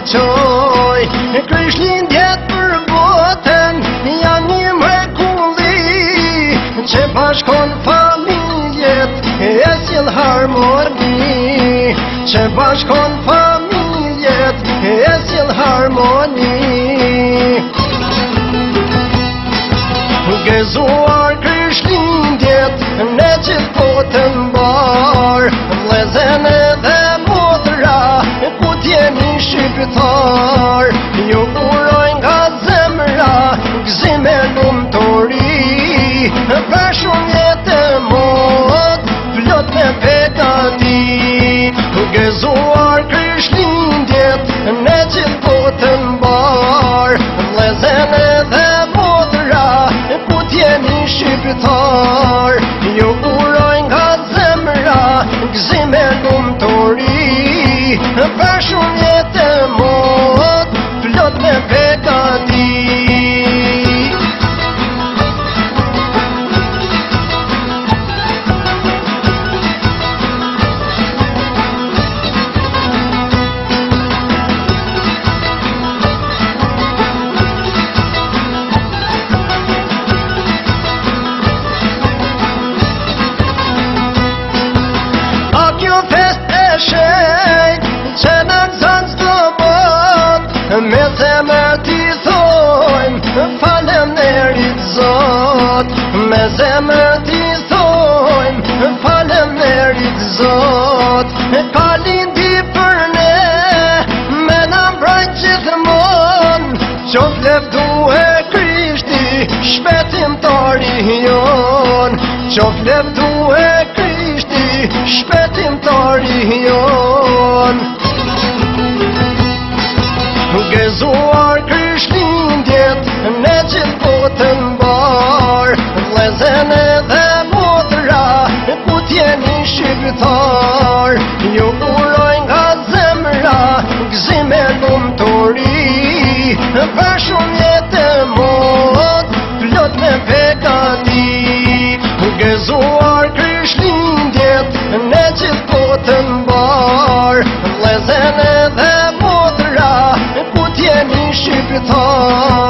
qoj Krishtlindjet për botën janë një mrekulli që bashkon familjet e sjell harmoni që bashkon familjet e sjell harmoni Gëzuar Krishtlindjet në gjithë botën mbar vëllezën edhe motra ku t'jeni shqiptar ju uroj nga zemra gëzim e lumturi për shumë jetë mod plot me begati Gëzuar Krishtlindjet në gjithë botën mbar vëllezën edhe motra ku t'jeni shqiptar ju uroj nga zemra gëzim e lumturi për shumë jetë mod plot me begati që në gëzën s'do bot me zemër t'i thojmë faleminderit Zot me zemër t'i thojmë faleminderit Zot ka lindi për ne me na mbrojt gjithmon qof leftu e Krishti shpetimtari jon qof leftu e Krishti shpetimtari jon Gëzuar Krishtlindjet në gjithë botën mbar vëllezën edhe motra ku t'jeni shqiptar ju uroj nga zemra gëzim e lumturi për shumë jetë mod plot me begati Gëzuar Krishtlindjet në gjithë botën mbar vëllezën edhe motra ku t'jeni shqiptar